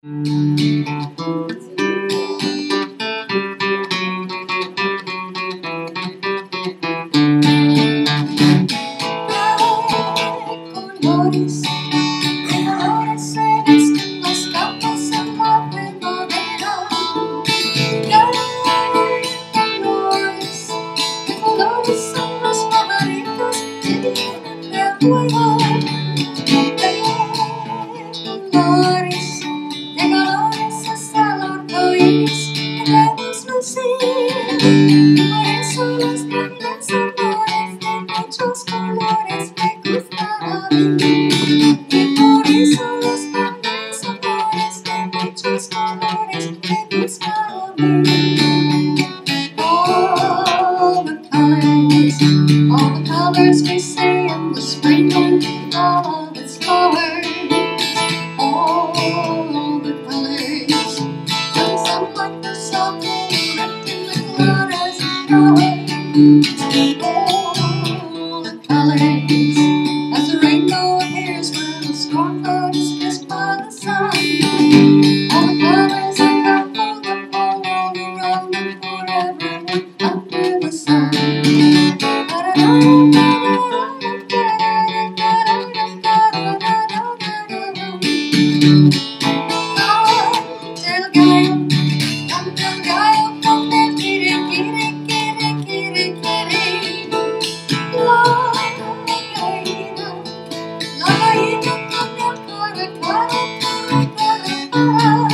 Colores, de colores se visten las capas en la primavera. De colores son los pajaritos que vienen del fuego. De colores es el arco iris que debes lucir. Y por eso los grandes amores de muchos colores me gustan a mí. Y por eso los grandes amores de muchos colores me gustan a mí. All the colors we see in the spring, all of its flowers. All the colors, and some like the soft wrapped in the cloud as it goes. All the colors, as the rainbow appears when a storm cloud is kissed by the sun. All the colors I got for the whole world around and for everyone under the sun. Canta el gallo con el kiri, kiri, kiri, kiri, kiri. La gallina con el cara, cara, cara, cara, cara.